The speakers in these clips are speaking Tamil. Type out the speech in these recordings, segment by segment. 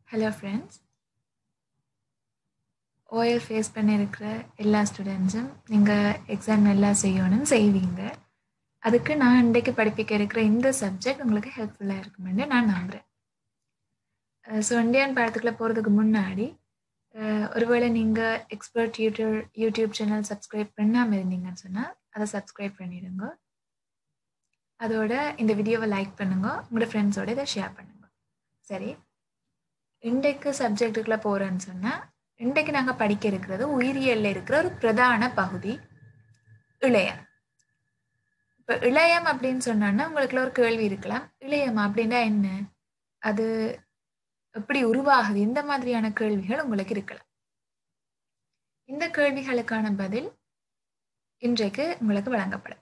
Hello friends. OL ஃபேஸ் பண்ணியிருக்கிற எல்லா ஸ்டூடெண்ட்ஸும் நீங்கள் எக்ஸாம் நல்லா செய்யணும்னு செய்வீங்க. அதுக்கு நான் இன்றைக்கு படிப்பிக்க இருக்கிற இந்த சப்ஜெக்ட் உங்களுக்கு ஹெல்ப்ஃபுல்லாக இருக்குமென்னு நான் நம்புகிறேன். ஸோ இந்தியன் பாடத்துக்குள்ளே போகிறதுக்கு முன்னாடி ஒருவேளை நீங்கள் expert tutor YouTube channel subscribe பண்ணாமல் இருந்தீங்கன்னு சொன்னால் அதை சப்ஸ்கிரைப் பண்ணிடுங்க. அதோட இந்த வீடியோவை லைக் பண்ணுங்க, உங்களோட ஃப்ரெண்ட்ஸோட இதை ஷேர் பண்ணுங்க. சரி, இன்றைக்கு சப்ஜெக்டுக்குள்ளே போகிறேன்னு சொன்னால் இன்றைக்கு நாங்கள் படிக்க இருக்கிறது உயிரியலில் இருக்கிற ஒரு பிரதான பகுதி இளையம். இப்போ இளையம் அப்படின்னு சொன்னோன்னா உங்களுக்குள்ள ஒரு கேள்வி இருக்கலாம், இளையம் அப்படின்னா என்ன, அது எப்படி உருவாகுது, இந்த மாதிரியான கேள்விகள் உங்களுக்கு இருக்கலாம். இந்த கேள்விகளுக்கான பதில் இன்றைக்கு உங்களுக்கு வழங்கப்படும்.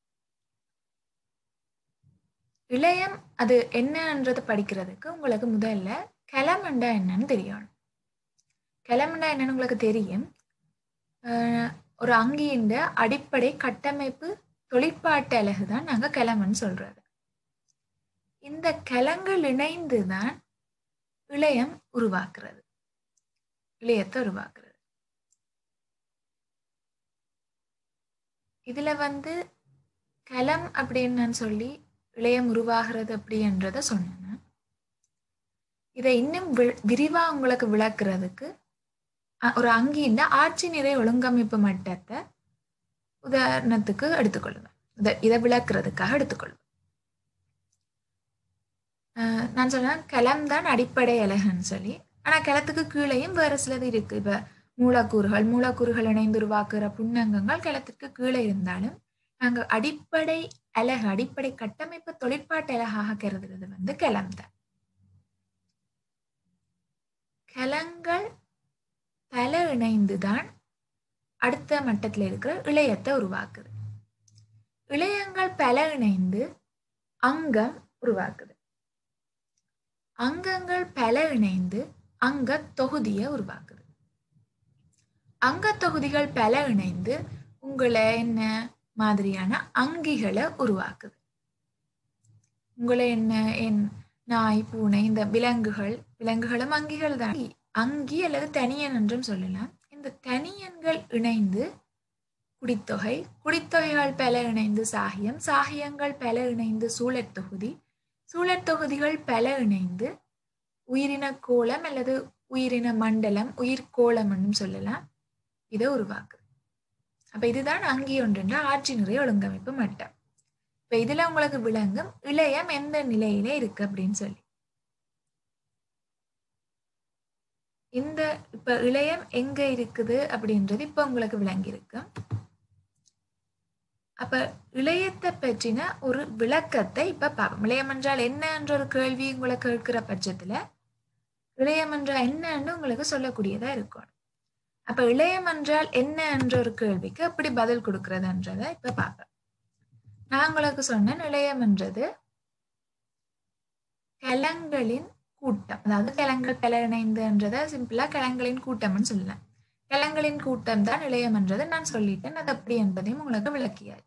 இளையம் அது என்னன்றது படிக்கிறதுக்கு உங்களுக்கு முதல்ல கிளமண்டா என்னன்னு தெரியணும். கிளமண்டா என்னன்னு உங்களுக்கு தெரியும். ஒரு அங்கியின் அடிப்படை கட்டமைப்பு தொழிற்பாட்டு அலகு தான் நாங்கள் கிளம்புன்னு சொல்றது. இந்த கிளங்கள் இணைந்து தான் இளையம் உருவாக்குறது, இளையத்தை உருவாக்குறது. இதுல கிளம் அப்படின்னு நான் சொல்லி இளையம் உருவாகிறது அப்படின்றத சொன்னேன். இதை இன்னும் விரிவா உங்களுக்கு விளக்குறதுக்கு ஒரு அங்கியின் ஆட்சி நிறை ஒழுங்கமைப்பு மட்டத்தை உதாரணத்துக்கு எடுத்துக்கொள்ளுவேன். இதை விளக்குறதுக்காக எடுத்துக்கொள்வேன். நான் சொன்னேன் கிளம் தான் அடிப்படை அலகுன்னு சொல்லி. ஆனால் கிளத்துக்கு கீழேயும் வேறு சிலது இருக்கு. இப்போ மூலக்கூறுகள் இணைந்து உருவாக்குற புன்னங்கங்கள் கிளத்துக்கு கீழே இருந்தாலும் நாங்கள் அடிப்படை அலகு, அடிப்படை கட்டமைப்பு தொழிற்பாட்டு அலகாக கருதுறது கிளம் தான். கிளங்கள் பல இணைந்துதான் அடுத்த மட்டத்தில் இருக்கிற இளையத்தை உருவாக்குது. இளையங்கள் பல இணைந்து அங்கம் உருவாக்குது. அங்கங்கள் பல இணைந்து அங்க தொகுதியை உருவாக்குது. அங்க தொகுதிகள் பல இணைந்து உங்களை என்ன மாதிரியான அங்கிகளை உருவாக்குது. உங்களை என்ன நாய், பூனை, இந்த விலங்குகளும் அங்கிகள் தான். அங்கி அல்லது தனியன் என்றும் சொல்லலாம். இந்த தனியன்கள் இணைந்து குடித்தொகை, குடித்தொகைகள் பல இணைந்து சாகியம், சாகியங்கள் பல இணைந்து சூழற்தொகுதி, சூழற்தொகுதிகள் பல இணைந்து உயிரின கோளம் அல்லது உயிரின மண்டலம், உயிர்கோளம் என்றும் சொல்லலாம். இதை உருவாக்குது. அப்ப இதுதான் அங்கி ஒன்றென்ற ஆட்சி நிறை ஒழுங்கமைப்பு மட்டம். இப்ப இதுல உங்களுக்கு விளங்கும் இளையம் எந்த நிலையில இருக்கு அப்படின்னு சொல்லி. இப்ப இளையம் எங்க இருக்குது அப்படின்றது இப்ப உங்களுக்கு விளங்கி இருக்கு. அப்ப இளையத்தை பற்றின ஒரு விளக்கத்தை இப்ப பார்ப்போம். இளையம் என்றால் என்ன என்ற ஒரு கேள்வி உங்களுக்கு கேட்கிற பட்சத்துல இளையம் என்றால் என்னன்னு உங்களுக்கு சொல்லக்கூடியதா இருக்கும். அப்ப இளையம் என்றால் என்ன என்ற ஒரு கேள்விக்கு எப்படி பதில் கொடுக்கறதுன்றத இப்ப பார்ப்போம். நான் உங்களுக்கு சொன்னேன், இளையம் என்றது கிளங்களின் கூட்டம். அதாவது கிளங்கள் பல இணைந்துன்றத சிம்பிளா கிளங்களின் கூட்டம்னு சொல்லலாம். கிளங்களின் கூட்டம் தான் இளையம் என்றது நான் சொல்லிட்டேன். அது அப்படி என்பதையும் உங்களுக்கு விளக்கியாச்சு.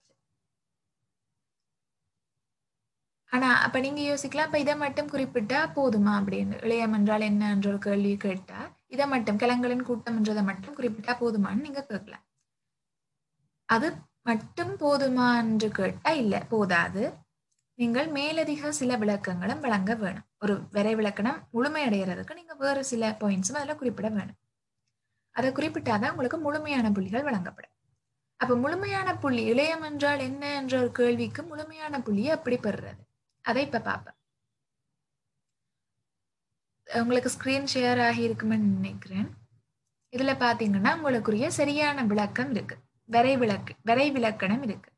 ஆனா அப்ப நீங்க யோசிக்கலாம், அப்ப இதை மட்டும் குறிப்பிட்டா போதுமா அப்படின்னு. இளையம் என்றால் என்ன என்ற ஒரு கேள்வி கேட்டா இதை மட்டும் கிளங்களின் கூட்டம் என்றதை மட்டும் குறிப்பிட்டா போதுமான்னு நீங்க கேட்கலாம். அது மட்டும் போதுமா என்று கேட்டா இல்ல, போதாது. நீங்கள் மேலதிக சில விளக்கங்களும் வழங்க வேணும். ஒரு வரை விளக்கணம் முழுமையடைகிறதுக்கு நீங்க வேறு சில பாயிண்ட்ஸும் அதில் குறிப்பிட வேணும். அதை குறிப்பிட்டாதான் உங்களுக்கு முழுமையான புள்ளிகள் வழங்கப்படும். அப்ப முழுமையான புள்ளி, இளையம் என்றால் என்ன என்ற ஒரு கேள்விக்கு முழுமையான புள்ளியை எப்படி பெறுறது, அதை இப்ப பார்ப்பேன். உங்களுக்கு ஸ்கிரீன் ஷேர் ஆகி இருக்குமென்னு நினைக்கிறேன். இதுல பாத்தீங்கன்னா உங்களுக்குரிய சரியான விளக்கம் இருக்கு, வரை விளக்கணம் இருக்கு.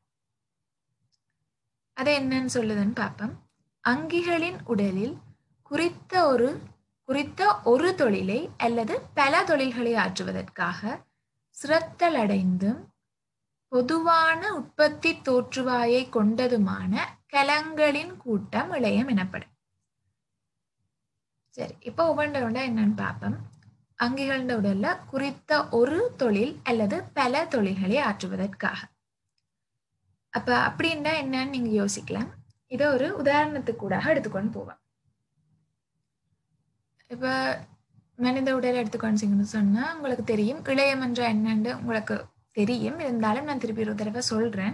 அதை என்னன்னு சொல்லுதுன்னு பார்ப்போம். அங்கிகளின் உடலில் குறித்த ஒரு தொழிலை அல்லது பல தொழில்களை ஆற்றுவதற்காக சிரத்தலடைந்தும் பொதுவான உற்பத்தி தோற்றுவாயை கொண்டதுமான கலங்களின் கூட்டம் இளையம் எனப்படும். சரி, இப்போ ஒவ்வொன்றோட என்னன்னு பார்ப்போம். அங்கிகள உடல்ல குறித்த ஒரு தொழில் அல்லது பல தொழில்களை ஆற்றுவதற்காக. அப்ப அப்படின்னா என்னன்னு நீங்க யோசிக்கலாம். இதை ஒரு உதாரணத்துக்கு கூட எடுத்துக்கொண்டு போவேன். இப்போ மனித உடல் எடுத்துக்கொண்டு சொன்னால் உங்களுக்கு தெரியும் இளையம் என்ற என்னன்னு உங்களுக்கு தெரியும். இருந்தாலும் நான் திருப்பி ஒரு தடவை சொல்கிறேன்.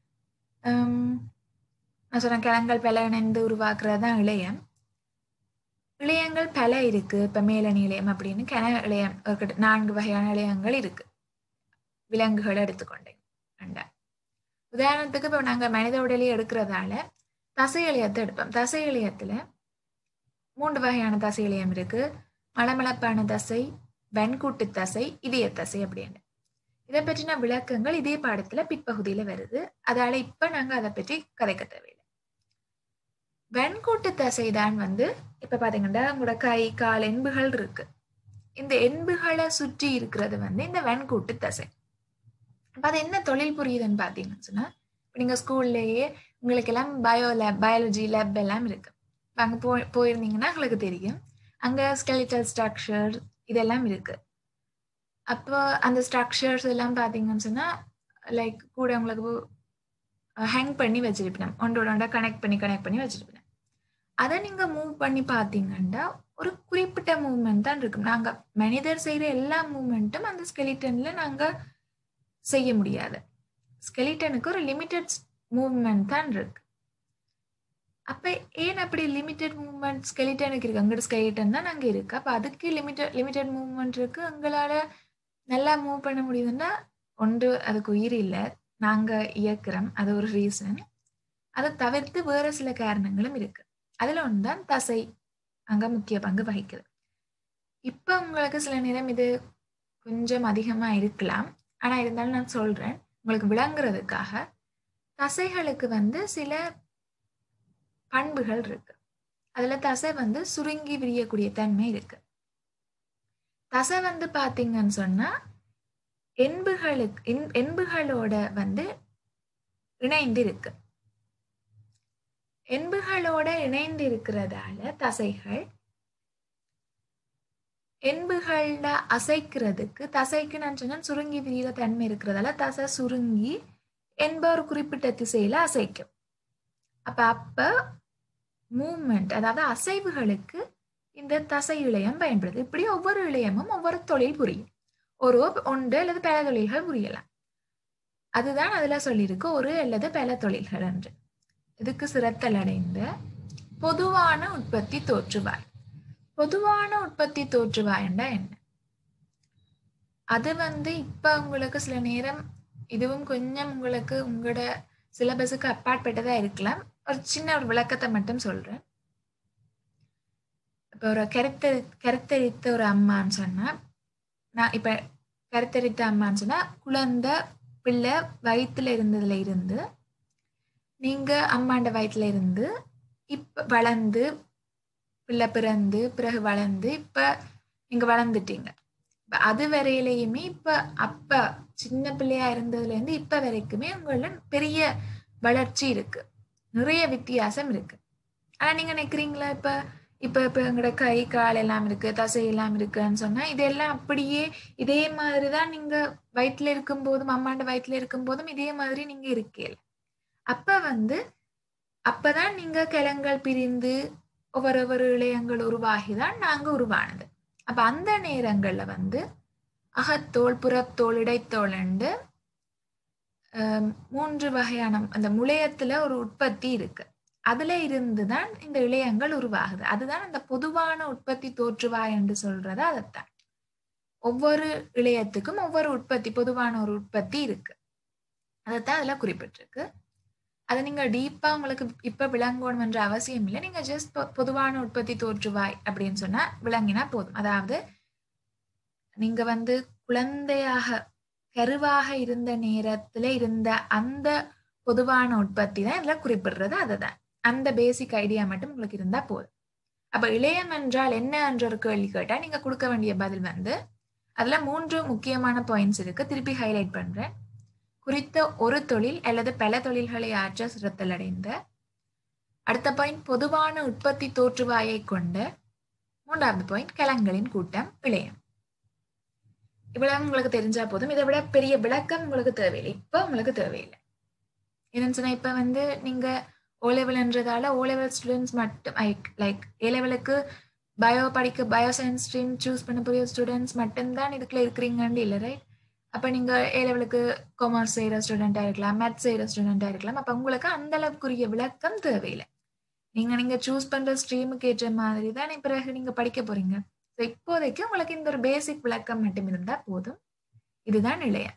நான் சொன்னேன் கிழங்கள் பல இணைந்து உருவாக்குறது தான் இளையம். இளையங்கள் பல இருக்குது. இப்போ மேலணி இளையம் அப்படின்னு இளையம் 4 வகையான இளையங்கள் இருக்குது. விலங்குகளை எடுத்துக்கொண்டேன். உதாரணத்துக்கு இப்போ நாங்கள் மனித உடலையே எடுக்கிறதால தசை இளையத்தை எடுப்போம். தசை இளையத்தில் 3 வகையான தசை இளையம் இருக்குது. மலமளப்பான தசை, வெண்கூட்டு தசை, இதய தசை அப்படின்னு. இதை பற்றின விளக்கங்கள் இதே பாடத்தில் பிற்பகுதியில் வருது. அதால இப்போ நாங்கள் அதை பற்றி கதைக்க தேவையில்லை. வெண்கூட்டு தசை தான் இப்போ பார்த்தீங்கன்னா உங்களோட கை கால் எண்புகள் இருக்கு. இந்த எண்புகளை சுற்றி இருக்கிறது இந்த வெண்கூட்டு தசை. அப்போ அது என்ன தொழில் புரியுதுன்னு பார்த்தீங்கன்னு சொன்னால், இப்போ நீங்கள் ஸ்கூல்லேயே உங்களுக்கு எல்லாம் பயாலஜி லேப் எல்லாம் இருக்கு. இப்போ அங்கே போயிருந்தீங்கன்னா உங்களுக்கு தெரியும். அங்கே ஸ்கெலிட்டல் ஸ்ட்ரக்சர் இதெல்லாம் இருக்கு. அப்போ அந்த ஸ்ட்ரக்சர்ஸ் எல்லாம் பார்த்தீங்கன்னு சொன்னால் லைக் கூட உங்களுக்கு ஹேங் பண்ணி வச்சிருப்பேன். ஒன்றோட கனெக்ட் பண்ணி வச்சிருப்பேன். அதை நீங்கள் மூவ் பண்ணி பார்த்தீங்கன்னா ஒரு குறிப்பிட்ட மூவ்மெண்ட் தான் இருக்கும். நாங்கள் மனிதர் செய்கிற எல்லா மூவ்மெண்ட்டும் அந்த ஸ்கெலிட்டனில் நாங்கள் செய்ய முடியாது. ஸ்கெலிட்டனுக்கு ஒரு லிமிட்டட் மூவ்மெண்ட் தான் இருக்கு. அப்போ ஏன் அப்படி லிமிட்டட் மூவ்மெண்ட் ஸ்கெலிட்டனுக்கு இருக்கு? அங்கிட்ட ஸ்கெலிட்டன் தான் நாங்கள் இருக்கு. அப்போ அதுக்கு லிமிட்டட் மூவ்மெண்ட் இருக்கு. எங்களால் நல்லா மூவ் பண்ண முடியுதுன்னா ஒன்று அதுக்கு உயிர் இல்லை, நாங்கள் இயக்குறோம், அது ஒரு ரீசன். அதை தவிர்த்து வேறு சில காரணங்களும் இருக்கு. அதில் ஒன்று தான் தசை அங்கே முக்கிய பங்கு வகிக்குது. இப்போ உங்களுக்கு சில நேரம் இது கொஞ்சம் அதிகமாக இருக்கலாம். ஆனால் இருந்தாலும் நான் சொல்கிறேன் உங்களுக்கு விளங்குறதுக்காக. தசைகளுக்கு சில பண்புகள் இருக்கு. அதில் தசை சுருங்கி விரியக்கூடிய தன்மை இருக்கு. தசை பார்த்தீங்கன்னு சொன்னால் எண்புகளோட இணைந்து இருக்கு. எண்புகளோட இணைந்து இருக்கிறதால தசைகள் எண்புகள அசைக்கிறதுக்கு தசைக்கு நான் சொன்ன சுருங்கி விரிகிற தன்மை இருக்கிறதால தசை சுருங்கி என்ப ஒரு குறிப்பிட்ட திசையில அசைக்கும். அப்ப மூவ்மெண்ட் அதாவது அசைவுகளுக்கு இந்த தசை இழையம் பயன்படுது. இப்படி ஒவ்வொரு இழையமும் ஒவ்வொரு தொழில் புரியும். ஒரு ஒன்று அல்லது பல தொழில்கள் புரியலாம். அதுதான் அதுல சொல்லியிருக்கு ஒரு அல்லது பல தொழில்கள் என்று. இதுக்கு சிறத்தல் அடைந்த பொதுவான உற்பத்தி தோற்றுவாய். பொதுவான உற்பத்தி தோற்றுவாய்ண்டா என்ன? அது இப்ப உங்களுக்கு சில நேரம் இதுவும் கொஞ்சம் உங்களுக்கு உங்களோட சிலபஸுக்கு அப்பாற்பட்டதா இருக்கலாம். ஒரு சின்ன ஒரு விளக்கத்தை மட்டும் சொல்றேன். இப்ப ஒரு கருத்தரித்த ஒரு அம்மான்னு சொன்னா, நான் இப்ப கருத்தரித்த அம்மான்னு சொன்னா குழந்தை பிள்ளை வயிற்றுல இருந்ததுல இருந்து நீங்க அம்மாண்ட வயிற்றுல இருந்து இப்ப வளர்ந்து பிள்ளை பிறந்து பிறகு வளர்ந்து இப்ப நீங்க வளர்ந்துட்டீங்க. அது வரையிலையுமே இப்ப அப்ப சின்ன பிள்ளையா இருந்ததுல இருந்து இப்ப வரைக்குமே உங்கள பெரிய வளர்ச்சி இருக்கு, நிறைய வித்தியாசம் இருக்கு. ஆனா நீங்க நினைக்கிறீங்களா இப்ப இப்ப இப்ப எங்களோட கை கால் எல்லாம் இருக்கு, தசை எல்லாம் இருக்குன்னு சொன்னா இதெல்லாம் அப்படியே இதே மாதிரிதான் நீங்க வயிற்றுல இருக்கும் போதும் அம்மாண்ட வயிற்றுல இருக்கும் போதும் இதே மாதிரி நீங்க இருக்கீங்க. அப்ப அப்பதான் நீங்க கிழங்கள் பிரிந்து ஒவ்வொரு இழையங்கள் உருவாகிதான் நாங்க உருவானது. அப்ப அந்த நேரங்கள்ல அகத்தோல் புறத்தோல் இடைத்தோல் 3 வகையான அந்த முளையத்துல ஒரு உற்பத்தி இருக்கு. அதுல இருந்துதான் இந்த இழையங்கள் உருவாகுது. அதுதான் அந்த பொதுவான உற்பத்தி தோற்றுவாய் என்று சொல்றது. அதைத்தான் ஒவ்வொரு இழையத்துக்கும் ஒவ்வொரு உற்பத்தி பொதுவான ஒரு உற்பத்தி இருக்கு. அதைத்தான் அதுல குறிப்பிட்டிருக்கு. அதை நீங்க டீப்பா உங்களுக்கு இப்ப விளங்கணும் என்ற அவசியம் இல்லை. நீங்க ஜஸ்ட் பொதுவான உற்பத்தி தோற்றுவாய் அப்படின்னு சொன்னா விளங்கினா போதும். அதாவது நீங்க குழந்தையாக கருவாக இருந்த நேரத்துல இருந்த அந்த பொதுவான உற்பத்தி தான் இதுல குறிப்பிடுறது. அதுதான் அந்த பேசிக் ஐடியா மட்டும் உங்களுக்கு இருந்தா போதும். அப்ப இளையம் என்றால் என்ன என்ற ஒரு கேள்வி கேட்டா நீங்க கொடுக்க வேண்டிய பதில் அதுல 3 முக்கியமான பாயிண்ட்ஸ் இருக்கு. திருப்பி ஹைலைட் பண்றேன். குறித்த ஒரு தொழில் அல்லது பல தொழில்களை ஆற்ற சிறத்தல் அடைந்த. அடுத்த பாயிண்ட் பொதுவான உற்பத்தி தோற்றுவாயை கொண்ட. 3வது பாயிண்ட் கலங்களின் கூட்டம் இளையம். இவ்வளவு உங்களுக்கு தெரிஞ்சா போதும். இதை விட பெரிய விளக்கம் உங்களுக்கு தேவையில்லை. இப்ப உங்களுக்கு தேவையில்லை. என்னன்னு சொன்னா இப்ப நீங்க ஓ லெவல்ன்றதால ஓ லெவல் ஸ்டூடெண்ட்ஸ் மட்டும் லைக் ஏ லெவலுக்கு பயோ படிக்க பயோசயின்ஸ் ஸ்ட்ரீம் சூஸ் பண்ண போகிற ஸ்டூடெண்ட்ஸ் மட்டும்தான் இதுக்குள்ள இருக்கிறீங்கன்னு இல்லை, ரைட்? அப்போ நீங்கள் ஏ லெவலுக்கு காமர்ஸ் செய்கிற ஸ்டூடெண்ட்டாக இருக்கலாம், மேத்ஸ் செய்கிற ஸ்டூடெண்ட்டாக இருக்கலாம். அப்போ உங்களுக்கு அந்த அளவுக்குரிய விளக்கம் தேவையில்லை. நீங்கள் சூஸ் பண்ணுற ஸ்ட்ரீமுக்கு ஏற்ற மாதிரி தான் பிறகு நீங்கள் படிக்க போகிறீங்க. ஸோ இப்போதைக்கு உங்களுக்கு இந்த ஒரு பேசிக் விளக்கம் மட்டும் இருந்தால் போதும். இதுதான் இளையம்.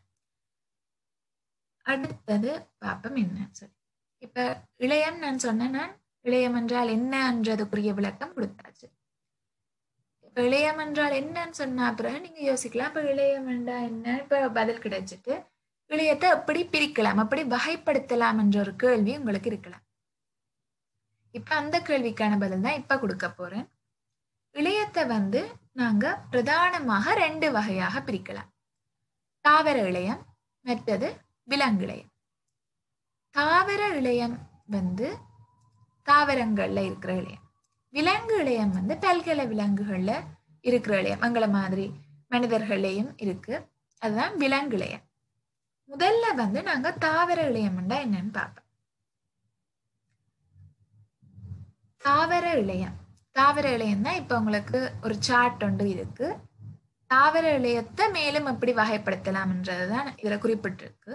அடுத்தது பாப்பம் என்னன்னு சொல்லி. இப்போ இளையம் நான் சொன்னேன், நான் இளையம் என்றால் என்னன்றதுக்குரிய விளக்கம் கொடுத்தாச்சு. இப்போ இளையம் என்றால் என்னன்னு சொன்னா பிறகு நீங்க யோசிக்கலாம், இப்போ இளையம் என்றால் என்ன? இப்போ பதில் கிடைச்சிட்டு இளையத்தை எப்படி பிரிக்கலாம், எப்படி வகைப்படுத்தலாம் என்ற ஒரு கேள்வி உங்களுக்கு இருக்கலாம். இப்ப அந்த கேள்விக்கான பதில் தான் இப்ப கொடுக்க போறேன். இளையத்தை நாங்க பிரதானமாக 2 வகையாக பிரிக்கலாம். தாவர இளையம், மற்றது விலங்கு இளையம். தாவர இளையம் தாவரங்கள்ல இருக்கிற இளையம். விலங்கு இளையம் பல்கலை விலங்குகள்ல இருக்கிற இளையம். எங்களை மாதிரி மனிதர்களையும் இருக்கு. அதுதான் விலங்கு இளையம். முதல்ல நாங்க தாவர இளையம்னா என்னன்னு பார்ப்போம். தாவர இளையம். தாவர இளையம் தான் இப்ப உங்களுக்கு ஒரு சார்ட் ஒன்று இருக்கு. தாவர இளையத்தை மேலும் எப்படி வகைப்படுத்தலாம்ன்றதுதான் இதுல குறிப்பிட்டிருக்கு.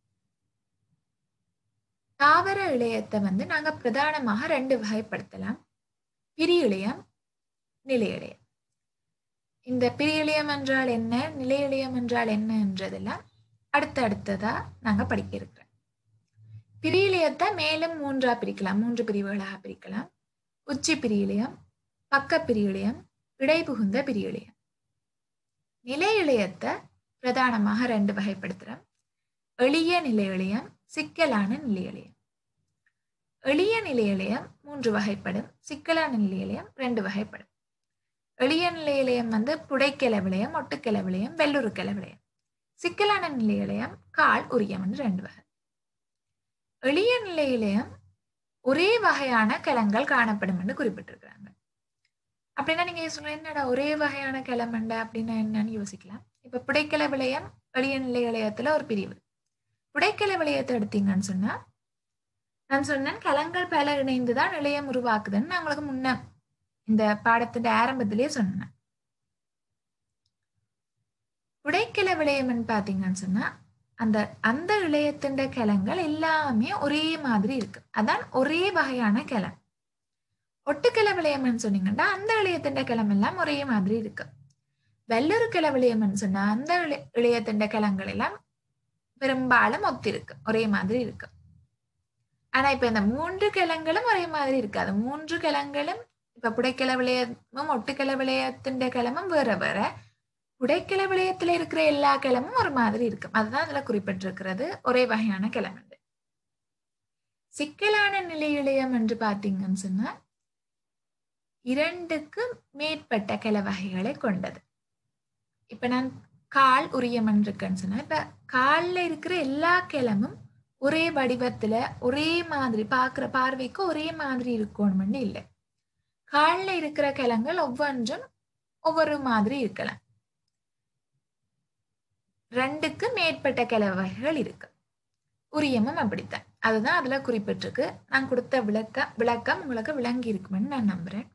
தாவர இளையத்தை நாங்க பிரதானமாக 2 வகைப்படுத்தலாம். பிரி இளையம், நிலை இளையம். இந்த பிரி இளையம் என்றால் என்ன, நிலை இளையம் என்றால் என்ன என்றதெல்லாம் அடுத்ததா நாங்க படிக்க இருக்கிறோம். பிரி இளையத்தை மேலும் 3ஆ பிரிக்கலாம், 3 பிரிவுகளாக பிரிக்கலாம். உச்சி பிரி இளையம், பக்க பிரி இளையம், இடைபுகுந்த பிரி இளையம். நிலை இளையத்தை பிரதானமாக 2 வகைப்படுத்துறோம். எளிய நிலை இளையம், சிக்கலான நிலை இளையம். எளிய நிலை இளையம் 3 வகைப்படும், சிக்கலான நிலை இளையம் 2 வகைப்படும். எளிய நிலை இளையம் புடைக்கல விளையம், ஒட்டுக்கல விளையம், வெள்ளுருக்கல விளையம். சிக்கலான நிலை இளையம் கால் உரியம் 2 வகை. எளிய நிலை இளையம் ஒரே வகையான கலங்கள் காணப்படும் என்று குறிப்பிட்டிருக்கிறாங்க. அப்படின்னா நீங்க சொல்லுங்க, என்னடா ஒரே வகையான கிளமண்டா அப்படின்னா என்னன்னு யோசிக்கலாம். இப்ப புடைக்கல விளையம் எளிய நிலை இளையத்துல ஒரு பிரிவு. புடைக்கல விளையத்தை எடுத்தீங்கன்னு சொன்னா, நான் சொன்னேன் கலங்கள் பல இணைந்துதான் இளையம் உருவாக்குதுன்னு நான் உங்களுக்கு முன்ன இந்த பாடத்தின் ஆரம்பத்திலேயே சொன்னேன். புடைக்கல விளையம்னு பாத்தீங்கன்னு சொன்னா, அந்த இளையத்தின் கிளங்கள் எல்லாமே ஒரே மாதிரி இருக்கு. அதான் ஒரே வகையான கிளம். ஒட்டுக்கிள விளையம்னு சொன்னீங்கன்னா அந்த இளையத்தின் கிளம் எல்லாம் ஒரே மாதிரி இருக்கு. வெள்ளொரு கிள விளையம்னு சொன்னா அந்த இளையத்தின் கிளங்கள் எல்லாம் பெரும்பாலும் ஒத்திருக்கு, ஒரே மாதிரி இருக்கு. ஆனா இப்ப இந்த 3 கிளங்களும் ஒரே மாதிரி இருக்காது. 3 கிளங்களும் இப்ப புடைக்கிள விளையமும் ஒட்டுக்கிள விளையத்தின் கிளமும் வேற வேற. புடைக்கிள விளையத்துல இருக்கிற எல்லா கிளமும் ஒரு மாதிரி இருக்கும். அதுதான் அதுல குறிப்பிட்டிருக்கிறது ஒரே வகையான கிளம். சிக்கலான நிலை இளையம் என்று பாத்தீங்கன்னு சொன்னா 2க்கு மேற்பட்ட கிள வகைகளை கொண்டது. இப்ப நான் கால் உரியம் இருக்குன்னு சொன்னா, இப்ப கால்ல இருக்கிற எல்லா கிளமும் ஒரே வடிவத்துல ஒரே மாதிரி பாக்குற பார்வைக்கு ஒரே மாதிரி இருக்கணும்னு இல்லை. கால்ல இருக்கிற கிளங்கள் ஒவ்வொன்றும் ஒவ்வொரு மாதிரி இருக்கலாம். 2க்கு மேற்பட்ட கிள வகைகள் இருக்கு. உரியமும் அப்படித்தான். அதுதான் அதுல குறிப்பிட்டிருக்கு. நான் கொடுத்த விளக்கம் உங்களுக்கு விளங்கி இருக்குமென்னு நான் நம்புறேன்.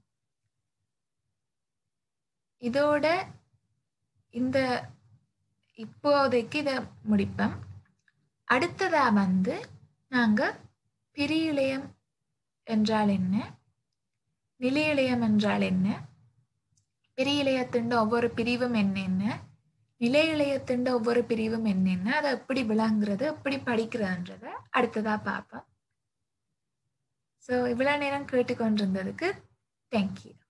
இதோட இந்த இப்போதைக்கு இதை முடிப்போம். அடுத்ததா நாங்க பிரி இளையம் என்றால் என்ன, நிலை இளையம் என்றால் என்ன, பிரி இளையத்தின் ஒவ்வொரு பிரிவும் என்னென்ன, நிலை இளையத்தின் ஒவ்வொரு பிரிவும் என்னென்ன, அதை எப்படி விளங்குறது, எப்படி படிக்கிறதுன்றத அடுத்ததா பார்ப்போம். ஸோ இவ்வளவு நேரம் கேட்டுக்கொண்டிருந்ததுக்கு தேங்க்யூ.